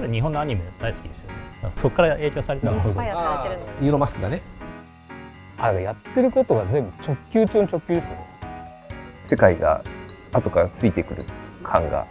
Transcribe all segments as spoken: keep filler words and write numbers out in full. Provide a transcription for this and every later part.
彼日本のアニメ大好きですよね。そこから影響されてる。 インスパイアされてるの。 イーロン・マスクがね。 あれやってることが全部直球中の直球ですよね。 世界が後からついてくる感が。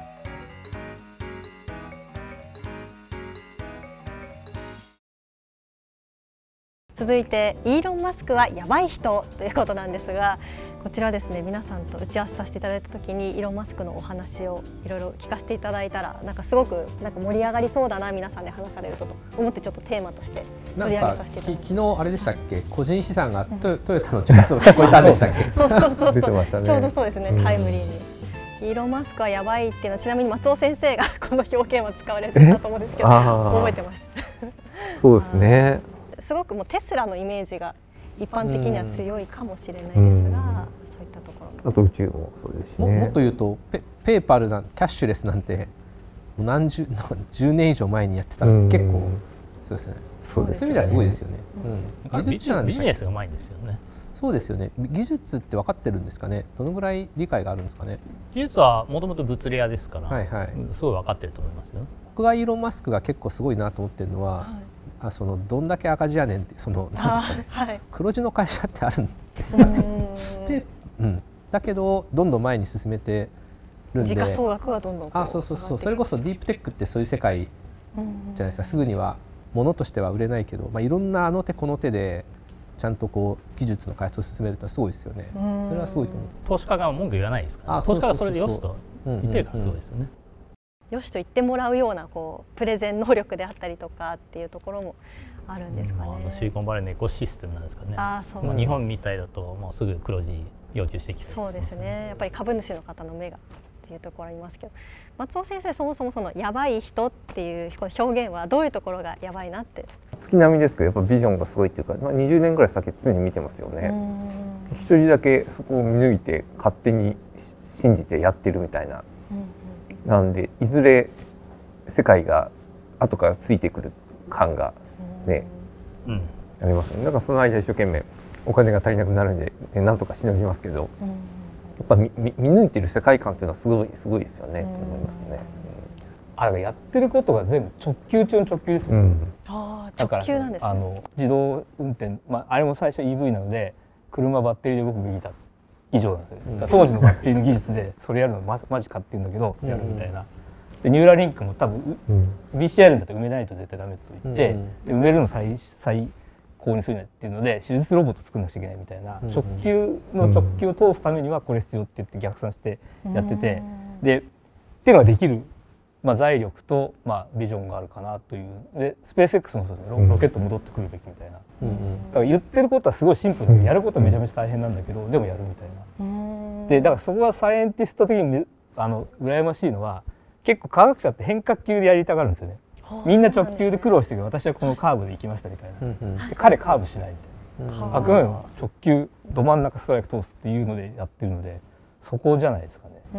続いてイーロン・マスクはやばい人ということなんですが、こちらですね、皆さんと打ち合わせさせていただいた時にイーロン・マスクのお話をいろいろ聞かせていただいたら、なんかすごくなんか盛り上がりそうだな、皆さんで話されるとと思って、ちょっとテーマとして取り上げさせていただいて、 昨日あれでしたっけ、個人資産がトヨ、トヨタの近くを聞こえたんでしたっけ。 そうそうそうそう、 出てましたね。 ちょうどそうですね、タイムリーに。イーロン・マスクはやばいっていうのは、ちなみに松尾先生がこの表現は使われてたと思うんですけど、覚えてました。 そうですね。 すごくもうテスラのイメージが一般的には強いかもしれないですが、そういったところ。 あと宇宙もそうですしね。 も, もっと言うとペペーパルなキャッシュレスなんて何十十年以上前にやってたんで、結構そうですね。 そうですね。 そういう意味ではすごいですよね。 うん、ビジネスがうまいんですよね。 そうですよね。技術って分かってるんですかね。どのぐらい理解があるんですかね。 技術はもともと物理屋ですから、 はいはい、 すごい分かってると思いますよ。 僕がイーロン・マスクが結構すごいなと思ってるのは、はい、あそのどんだけ赤字やねんって、そのなんですかね、はい、黒字の会社ってあるんですよね。で、うん、だけどどんどん前に進めてるんで、 時価総額はどんどんあそうそうそう、それこそディープテックってそういう世界じゃないですか。すぐには物としては売れないけど、まあ、いろんなあの手この手でちゃんとこう技術の開発を進めるとすごいですよね。それはすごいと思う。 投資家が文句言わないですから、ね、投資家がそれでよしと言ってるからすごいですよね。 よしと言ってもらうようなこうプレゼン能力であったりとかっていうところもあるんですかね。 うん、シリコンバレーのエコシステムなんですかね。 あそう、 まあ、日本みたいだともうすぐ黒字要求してきて、 そうですね。やっぱり株主の方の目がっていうところありますけど、松尾先生、そもそもそのやばい人っていう表現はどういうところがやばいなって。 月並みですけど、やっぱビジョンがすごいっていうか、まあ、にじゅうねんぐらい先常に見てますよね。一人だけそこを見抜いて勝手に信じてやってるみたいな。なんでいずれ世界が後からついてくる感がね、うん、ありますね。だからその間一生懸命お金が足りなくなるんで、ね、なんとかしのぎますけど、うん、やっぱ見見抜いてる世界観っていうのはすごいすごいですよね、うん、と思いますね。 あれやってることが全部直球中の直球ですよね。うん、 ああ直球なんですね。 あの自動運転、まあ、あれも最初 イーブイ なので車バッテリーで動くべきだ以上なんですよ、うん、当時のバッテリーの技術でそれやるのママジかって言うんだけど、やるみたいな。でニューラリンクも多分、うん、ビーシーアール だと埋めないと絶対ダメと言って、うん、で埋めるの最最高にするっていうので手術ロボット作んなくちゃいけないみたいな、うん、直球の直球を通すためにはこれ必要って言って逆算してやってて、うん、でっていうのができる、まあ、財力と、まあ、ビジョンがあるかなという。でスペース X もそうですね、ロ, ロケット戻ってくるべきみたいな、うん、だから言ってることはすごいシンプルで、やることはめちゃめちゃ大変なんだけど、でもやるみたいな。うんでだからそこがサイエンティスト的にあの羨ましいのは、結構科学者って変化球でやりたがるんですよね。みんな直球で苦労してるけど、私はこのカーブで行きましたみたいな、うん、で彼カーブしないみたいな、うん、あくまでも直球ど真ん中ストライク通すっていうのでやってるので、そこじゃないですかね。 うん、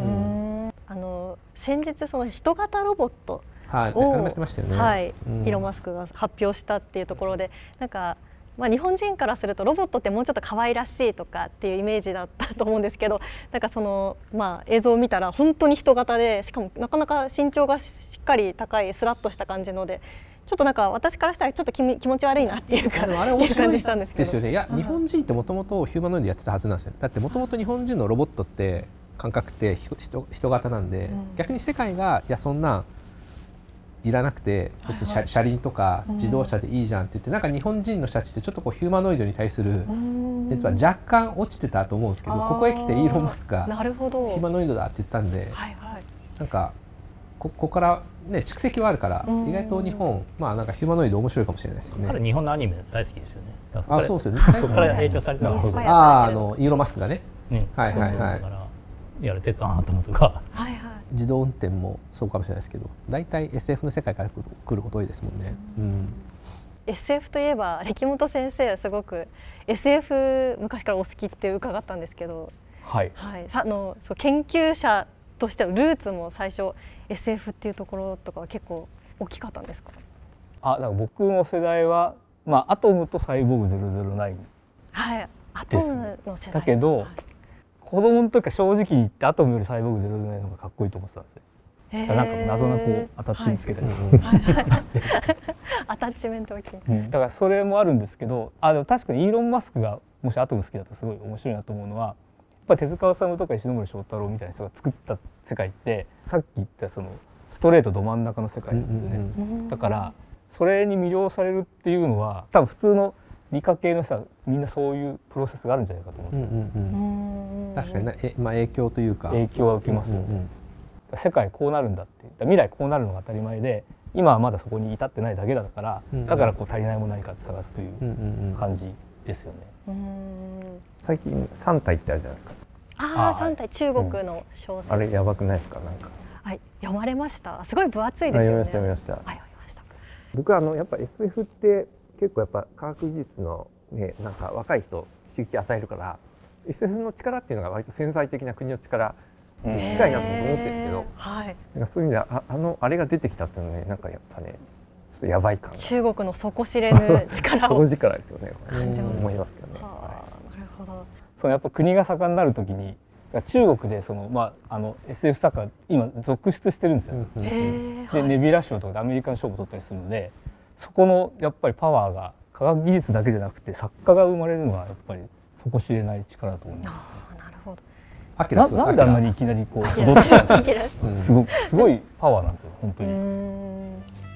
あの先日その人型ロボットを、 はい、やってましたよね。 はい、うん、イーロン・マスクが発表したっていうところで、なんかまあ日本人からするとロボットってもうちょっと可愛らしいとかっていうイメージだったと思うんですけど、なんかそのまあ映像を見たら本当に人型で、しかもなかなか身長がしっかり高いスラッとした感じので、ちょっとなんか私からしたらちょっと気気持ち悪いなっていうか、 あれ面白いですよね。いや日本人ってもともとヒューマノイドやってたはずなんですよ。だってもともと日本人のロボットって感覚って人, 人型なんで、うん、逆に世界がいやそんないらなくて別に 車, 車輪とか自動車でいいじゃんって言って、うん、なんか日本人の人たちってちょっとこうヒューマノイドに対する熱は若干落ちてたと思うんですけど、ここへ来てイーロン・マスクがヒューマノイドだって言ったんで、はいはい、なんか こ, ここからね蓄積はあるから、意外と日本まあなんかヒューマノイド面白いかもしれないですよね。 彼日本のアニメ大好きですよね。 あそうですよね。 そこから影響されてる。 ああのイーロン・マスクがね。 ねはいはいはい。いわゆる鉄腕アトムとか、はいはい、 自動運転もそうかもしれないですけど、大体 エスエフ の世界から来ること多いですもんね。うん、 エスエフ といえば歴本先生はすごく エスエフ 昔からお好きって伺ったんですけど、 はいはい、さのそう研究者としてのルーツも最初 エスエフ っていうところとかは結構大きかったんですか？ あ、だから僕の世代は、まあ、アトムとサイボーグゼロゼロナイン、 はい、アトムの世代だけど、はい、子供の時は正直言ってアトムよりサイボーグゼロゼロナインの方がかっこいいと思ってたんですよ。 へーなんか謎なこうアタッチにつけたり、 アタッチメントが、 うん、だからそれもあるんですけど、あでも確かにイーロン・マスクがもしアトム好きだったらすごい面白いなと思うのは、やっぱり手塚治虫とか石森章太郎みたいな人が作った世界ってさっき言ったそのストレートど真ん中の世界なんですよね、うんうん、だからそれに魅了されるっていうのは多分普通の理科系の人はみんなそういうプロセスがあるんじゃないかと思うんですよ、うんうん、 確かに、ね、え、まあ、影響というか影響は受けますよね、うんうんうん、世界こうなるんだって未来こうなるのが当たり前で今はまだそこに至ってないだけだから、うんうん、だからこう足りないもの何かって探すという感じですよね、うんうんうん、最近三体ってあるじゃないですか。 ああ、三体、中国の小説、 うん、あれやばくないですか。なんかはい、読まれました。すごい分厚いですよね。 読みました、読みました。 はい、読みました。 僕はあのやっぱ エスエフ って結構やっぱ科学技術のね、なんか若い人刺激与えるから エスエフ の力っていうのが割と潜在的な国の力に近いなと思ってるんですけど、 はい、 なんかそういう意味では あ, あのあれが出てきたっていうのはね、なんかやっぱねちょっとやばい感が、 中国の底知れぬ力を底力ですよね。 感じます。 思いますけどね。 はあ、なるほど。 そのやっぱ国が盛んになるときに中国でその、まあ、あの エスエフ 作家今続出してるんですよ。でネビュラ賞とかでアメリカの賞も取ったりするので、そこのやっぱりパワーが科学技術だけじゃなくて作家が生まれるのはやっぱり底知れない力だと思います、ね。 あ、なるほど。 な, なんであんなにいきなりこう踊ってたんですか。すごいパワーなんですよ本当に。